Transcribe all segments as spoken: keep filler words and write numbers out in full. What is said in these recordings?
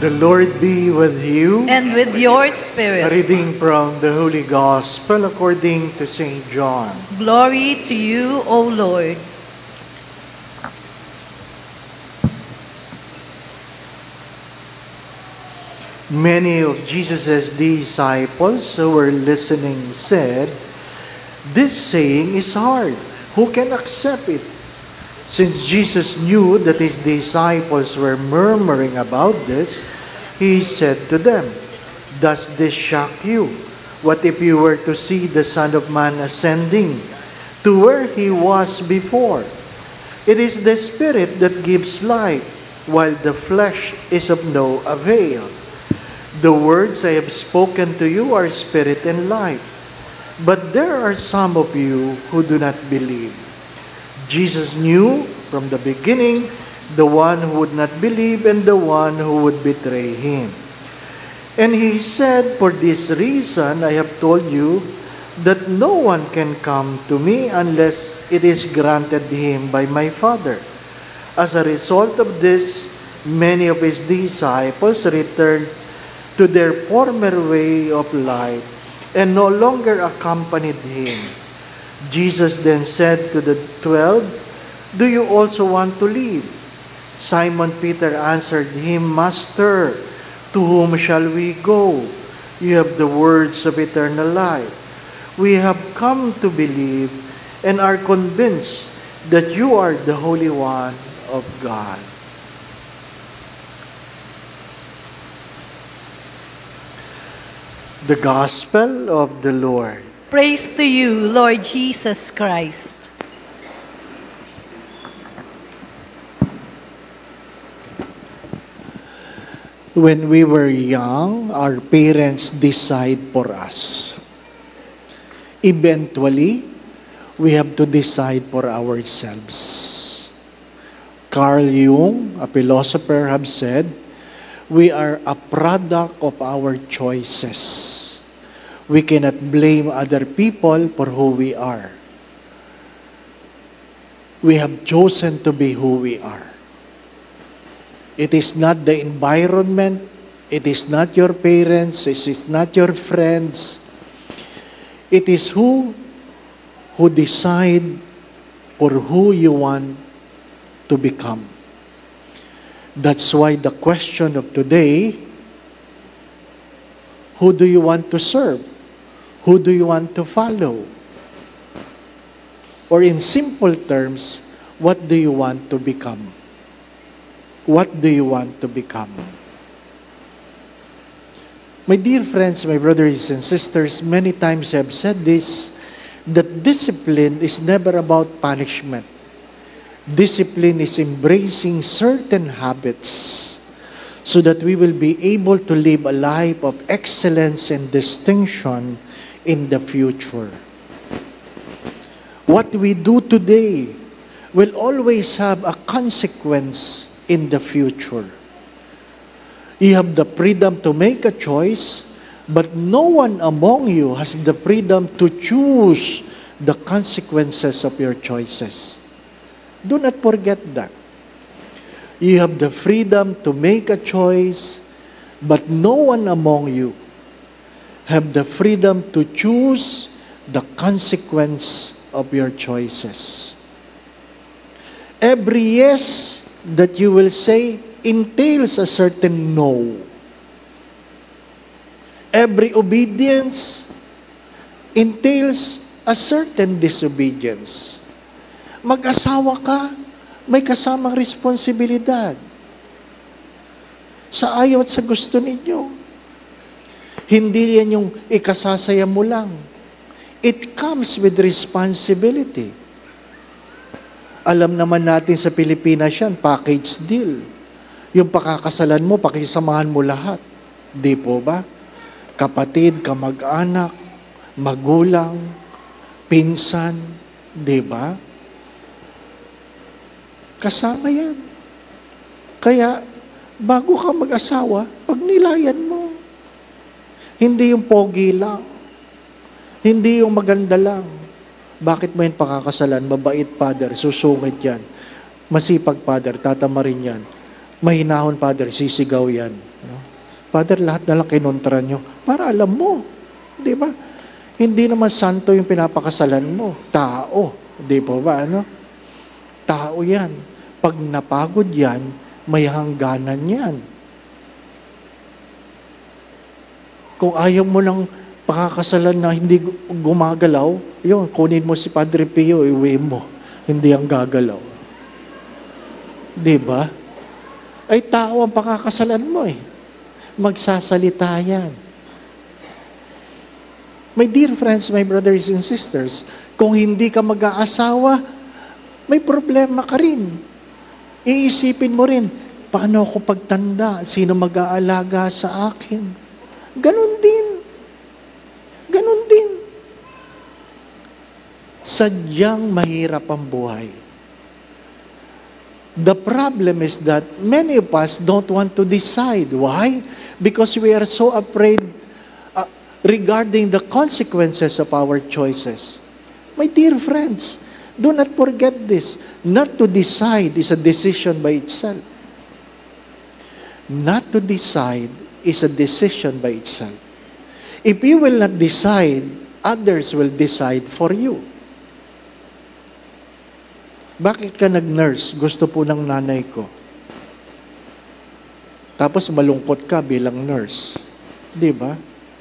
The Lord be with you. And with your A spirit. reading from the Holy Gospel according to Saint John. Glory to you, O Lord. Many of Jesus' disciples who were listening said, "This saying is hard. Who can accept it?" Since Jesus knew that his disciples were murmuring about this, he said to them, "Does this shock you? What if you were to see the Son of Man ascending to where he was before? It is the Spirit that gives life, while the flesh is of no avail. The words I have spoken to you are spirit and life, but there are some of you who do not believe." Jesus knew from the beginning the one who would not believe and the one who would betray him. And he said, "For this reason I have told you that no one can come to me unless it is granted him by my Father." As a result of this, many of his disciples returned to their former way of life and no longer accompanied him. Jesus then said to the twelve, "Do you also want to leave?" Simon Peter answered him, "Master, to whom shall we go? You have the words of eternal life. We have come to believe and are convinced that you are the Holy One of God." The Gospel of the Lord. Praise to you, Lord Jesus Christ. When we were young, our parents decide for us. Eventually, we have to decide for ourselves. Carl Jung, a philosopher, have said, "We are a product of our choices. We cannot blame other people for who we are. We have chosen to be who we are. It is not the environment, it is not your parents, it is not your friends. It is who who decide for who you want to become." That's why the question of today, who do you want to serve? Who do you want to follow? Or in simple terms, what do you want to become? What do you want to become? My dear friends, my brothers and sisters, many times I have said this, that discipline is never about punishment. Discipline is embracing certain habits so that we will be able to live a life of excellence and distinction in the future. What we do today will always have a consequence in the future. You have the freedom to make a choice, but no one among you has the freedom to choose the consequences of your choices. Do not forget that. You have the freedom to make a choice, but no one among you have the freedom to choose the consequence of your choices. Every yes that you will say entails a certain no. Every obedience entails a certain disobedience. Mag-asawa ka, may kasamang responsibilidad sa ayaw at sa gusto ninyo. Hindi yan yung ikasasaya mo lang. It comes with responsibility. Alam naman natin sa Pilipinas yan, package deal. Yung pakakasalan mo, pakisamahan mo lahat. Di po ba? Kapatid, kamag-anak, magulang, pinsan, di ba? Kasama yan. Kaya, bago ka mag-asawa, pagnilayan mo. Hindi yung pogi lang. Hindi yung maganda lang. Bakit mo yung pakakasalan? Mabait, Father, susungit yan. Masipag, Father, tatama rin yan. Mahinahon, Father, sisigaw yan. No? Father, lahat na lang kinontra nyo. Para alam mo. Di ba? Hindi naman santo yung pinapakasalan mo. Tao. Di po ba? Ano? Tao yan. Pag napagod yan, may hangganan yan. Kung ayaw mo ng pakakasalan na hindi gumagalaw, yun, kunin mo si Padre Pio, iwi mo. Hindi ang gagalaw. Di ba? Ay tao ang pakakasalan mo eh. Magsasalita yan. My dear friends, my brothers and sisters, kung hindi ka mag-aasawa, may problema ka rin. Iisipin mo rin, paano ako pagtanda? Sino mag-aalaga sa akin? Ganon din. Ganon din. Sadyang mahirap ang buhay. The problem is that many of us don't want to decide. Why? Because we are so afraid uh, regarding the consequences of our choices. My dear friends, do not forget this. Not to decide is a decision by itself. Not to decide is a decision by itself. If you will not decide, others will decide for you. Bakit ka nag-nurse? Gusto po ng nanay ko. Tapos malungkot ka bilang nurse. Di ba?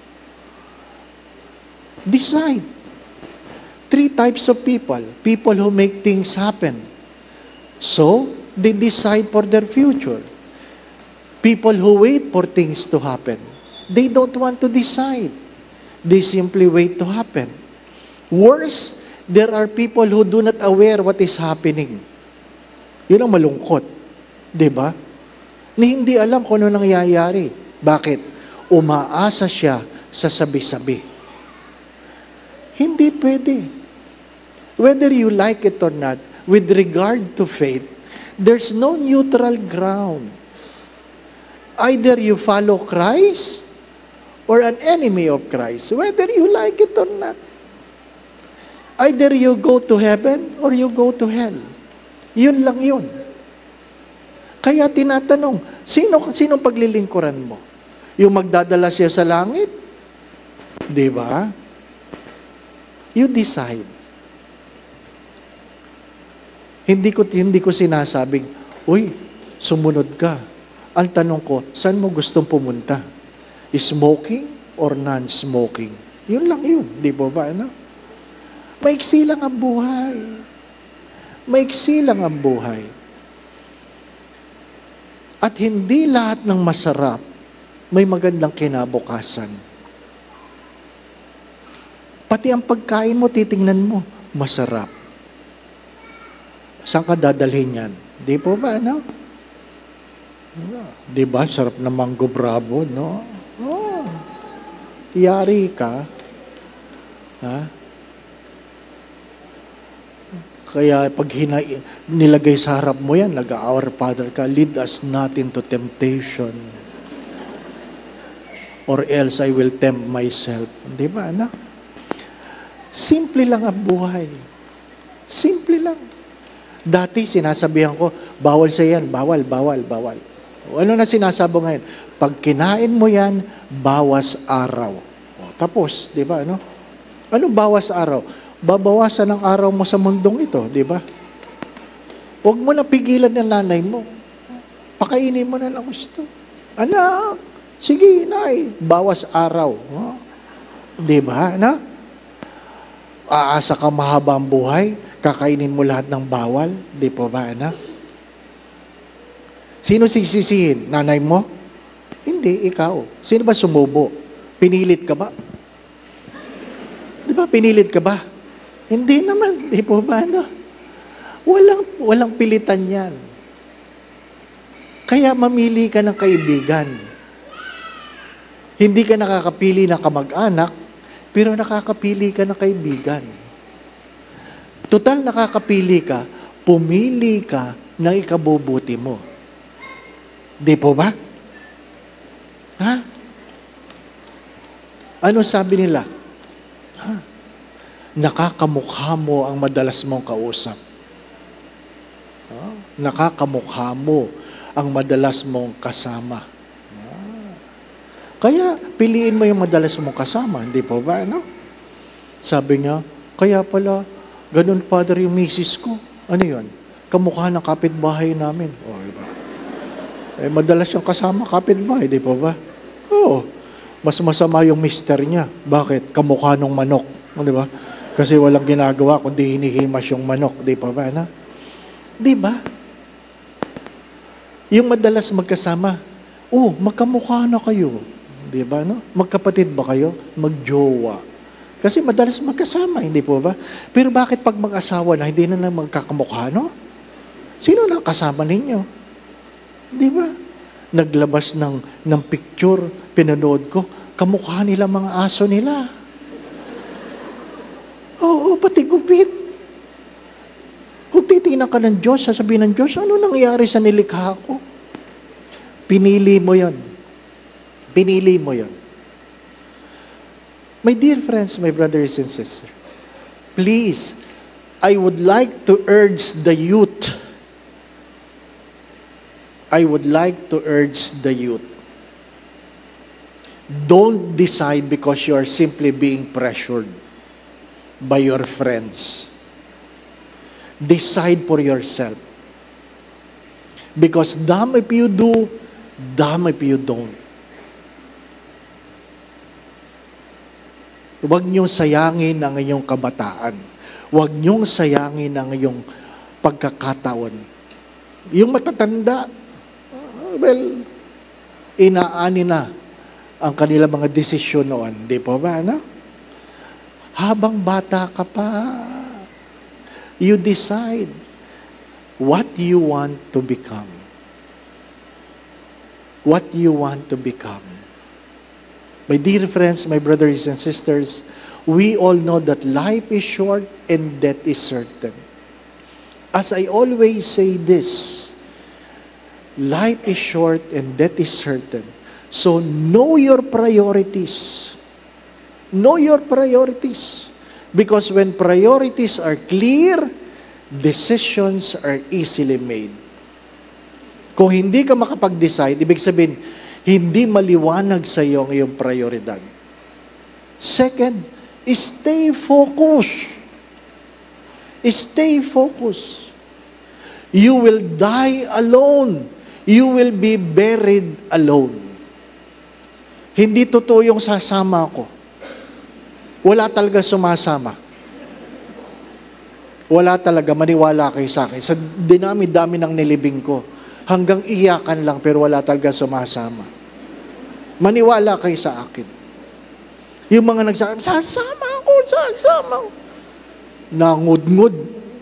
Decide. Three types of people. People who make things happen. So, they decide for their future. People who wait for things to happen. They don't want to decide. They simply wait to happen. Worse, there are people who do not aware what is happening. Yun ang malungkot. Diba? Ni hindi alam kung ano nangyayari. Bakit? Umaasa siya sa sabi-sabi. Hindi pwede. Whether you like it or not, with regard to faith, there's no neutral ground. Either you follow Christ or an enemy of Christ, whether you like it or not. Either you go to heaven or you go to hell. Yun lang yun. Kaya tinatanong, sino sino paglilingkuran mo? Yung magdadala siya sa langit? Di ba? You decide. Hindi ko hindi ko sinasabing, uy, sumunod ka. Ang tanong ko, saan mo gustong pumunta? Smoking or non-smoking? Yun lang yun. Di ba ba? Ano? Maiksi lang ang buhay. Maiksi lang ang buhay. At hindi lahat ng masarap may magandang kinabukasan. Pati ang pagkain mo, titingnan mo, masarap. Saan ka dadalhin yan? Di po ba, no? Di ba? Sarap na mango bravo, no? Oh. Yari ka. Ha? Kaya pag hina, nilagay sa harap mo yan, nag-Our Father ka, lead us not into temptation. Or else I will tempt myself. Di ba, anak? Simple lang ang buhay. Simple lang. Dati sinasabihan ko, bawal sa yan, bawal, bawal, bawal. Ano na sinasabi ngayon? Pag kinain mo yan, bawas araw. O, tapos, di ba, ano? Ano bawas araw? Babawasan ang araw mo sa mundong ito, di ba? Huwag mo na pigilan ng nanay mo. Pakainin mo na lang gusto. Anak, sige, nay, bawas araw. Oh. Di ba, na? Aasa ka mahaba ang buhay, kakainin mo lahat ng bawal, di po ba, anak? Sino sisisihin? Nanay mo? Hindi, ikaw. Sino ba sumubo? Pinilit ka ba? Di ba, pinilit ka ba? Hindi naman, di po ba, no? Walang, walang pilitan yan. Kaya mamili ka ng kaibigan. Hindi ka nakakapili ng kamag-anak, pero nakakapili ka ng kaibigan. Total nakakapili ka, pumili ka ng ikabubuti mo. Di po ba? Ha? Ano sabi nila? Ha? Nakakamukha mo ang madalas mong kausap. Nakakamukha mo ang madalas mong kasama. Kaya, piliin mo yung madalas mong kasama, hindi po ba, ano? Sabi niya, kaya pala, ganun, Father, yung misis ko. Ano yun? Kamukha ng kapitbahay namin. O, diba? Eh, madalas siyang kasama kapitbahay, di po ba? Oo. Mas masama yung mister niya. Bakit? Kamukha ng manok. O, di ba? Kasi walang ginagawa kundi hinihimas yung manok. Di pa ba? Na? Di ba? Yung madalas magkasama, oh, magkamukha na kayo. Di ba? No? Magkapatid ba kayo? Magjowa. Kasi madalas magkasama, hindi po ba? Pero bakit pag mag-asawa na, hindi na na magkakamukha, no? Sino na kasama ninyo? Di ba? Naglabas ng, ng picture, pinanood ko, kamukha nila mga aso nila. Oo, pati gupit. Kung titingnan ka ng Diyos, sasabihin ng Diyos, ano nangyari sa nilikha ko? Pinili mo yon. Pinili mo yon. My dear friends, my brothers and sisters, please, I would like to urge the youth. I would like to urge the youth. Don't decide because you are simply being pressured by your friends. Decide for yourself. Because damn if you do, damn if you don't. Huwag niyong sayangin ang inyong kabataan. Huwag niyong sayangin ang iyong pagkakataon. Yung matatanda, well, inaani na ang kanilang mga desisyon noon. Di po ba, ano? Habang bata ka pa, you decide what you want to become. What you want to become. My dear friends, my brothers and sisters, we all know that life is short and death is certain. As I always say this, life is short and death is certain. So know your priorities. Know your priorities. Because when priorities are clear, decisions are easily made. Kung hindi ka makapag-decide, ibig sabihin, hindi maliwanag sa iyo ang iyong prioridad. Second, stay focused. Stay focused. You will die alone. You will be buried alone. Hindi totoo yung sasama ko. Wala talaga sumasama. Wala talaga, maniwala kayo sa akin. Sa dinami-dami ng nilibing ko, hanggang iyakan lang pero wala talaga sumasama. Maniwala kayo sa akin. Yung mga nagsasabi, sasama ako, sasama ako. Nangudngud.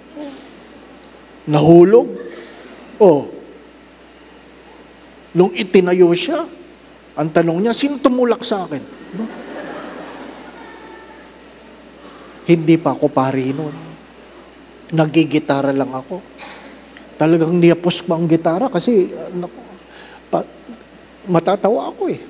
Nahulog. Oh. Nung itinayo siya, ang tanong niya, sino tumulak sa akin? No? Hindi pa ako pari noon. Nagigitara lang ako. Talagang niyapos ko ang gitara kasi naku, pa, matatawa ako eh.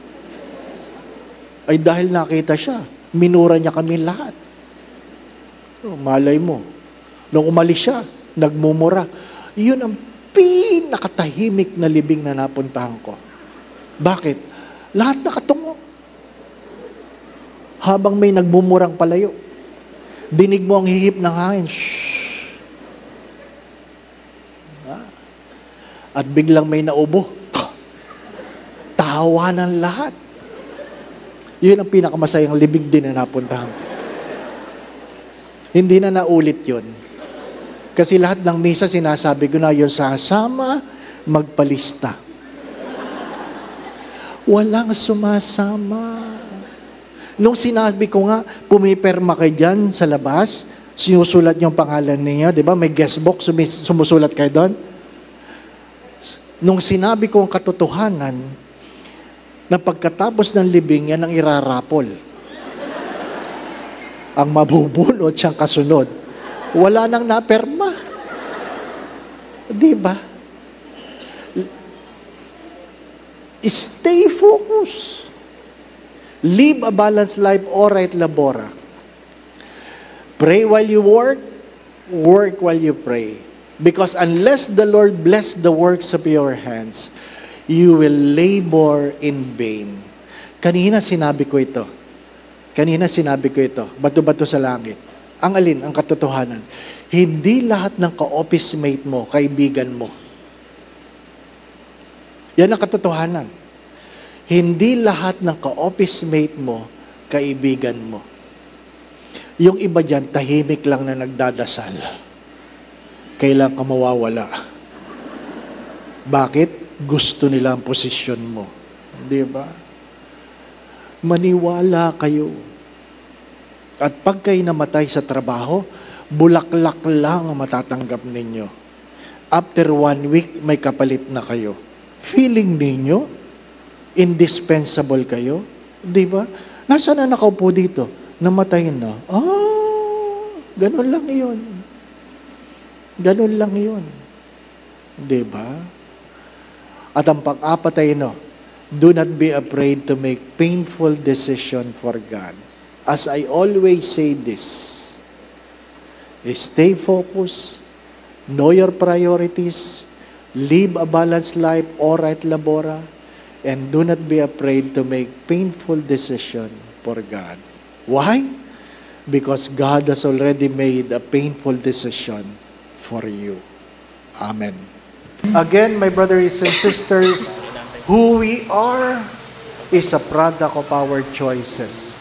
Ay dahil nakita siya, minura niya kami lahat. Oh, malay mo. Nung umalis siya, nagmumura. Yun ang pinakatahimik na libing na napuntahan ko. Bakit? Lahat nakatungo. Habang may nagmumurang palayo. Dinig mo ang hihip ng hangin. Shhh. At biglang may naubo. Tawa ng lahat. Yun ang pinakamasayang libing din na napuntahan. Hindi na naulit yun. Kasi lahat ng misa sinasabi ko na yun, sasama, magpalista. Walang sumasama. Nung sinabi ko nga, pumiperma kayo dyan sa labas, sinusulat yung pangalan niya, di ba? May guest box, sumusulat kayo doon. Nung sinabi ko ang katotohanan, na pagkatapos ng libing, yan ang irarapol. Ang mabubulot siyang kasunod. Wala nang naperma. Di ba? Stay focused. Live a balanced life, orat labora. Pray while you work, work while you pray. Because unless the Lord bless the works of your hands, you will labor in vain. Kanina sinabi ko ito. Kanina sinabi ko ito. Bato-bato sa langit. Ang alin? Ang katotohanan. Hindi lahat ng ka-office mate mo, kaibigan mo. Yan ang katotohanan. Hindi lahat ng ka-office mate mo, kaibigan mo. Yung iba dyan, tahimik lang na nagdadasal. Kailan ka mawawala? Bakit? Gusto nila ang posisyon mo. Di ba? Maniwala kayo. At pag kayo namatay sa trabaho, bulaklak lang ang matatanggap ninyo. After one week, may kapalit na kayo. Feeling ninyo, indispensable kayo. Di ba? Nasaan na nakaupo dito? Namatay na. Ah, ganun lang yun. Ganun lang yun. Di ba? At ang pang-apat ay no, do not be afraid to make painful decision for God. As I always say this, stay focused, know your priorities, live a balanced life, ora et labora, and do not be afraid to make painful decision for God. Why? Because God has already made a painful decision for you. Amen. Again, my brothers and sisters, who we are is a product of our choices.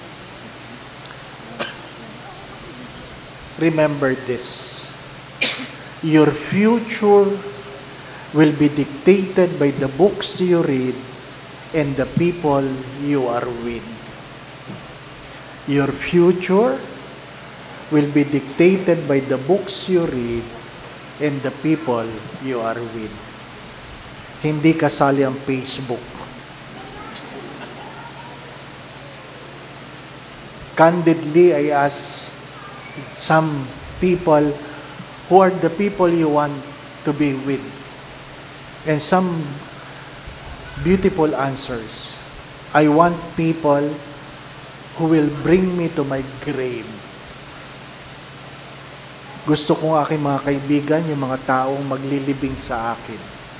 Remember this. Your future will be dictated by the books you read and the people you are with. Your future will be dictated by the books you read and the people you are with. Hindi kasali ang Facebook. Candidly, I ask some people, who are the people you want to be with? And some beautiful answers. I want people who will bring me to my grave. Gusto ko ng aking mga kaibigan, yung mga taong maglilibing sa akin.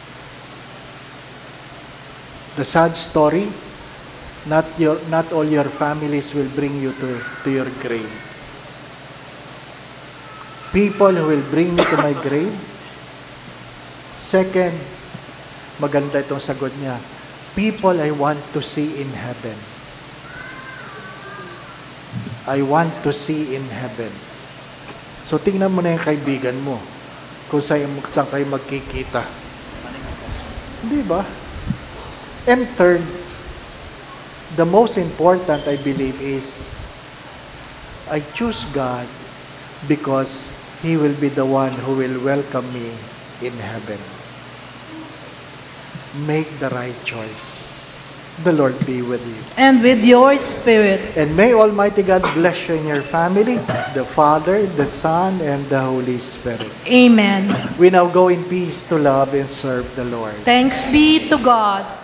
The sad story, not your not all your families will bring you to, to your grave. People who will bring me to my grave. Second, maganda itong sagot niya. People I want to see in heaven. I want to see in heaven. So, tingnan mo na yung kaibigan mo kung saan, saan kayo magkikita. Di ba? And third, the most important, I believe, is I choose God because He will be the one who will welcome me in heaven. Make the right choice. The Lord be with you. And with your spirit. And may Almighty God bless you and your family, the Father, the Son, and the Holy Spirit. Amen. We now go in peace to love and serve the Lord. Thanks be to God.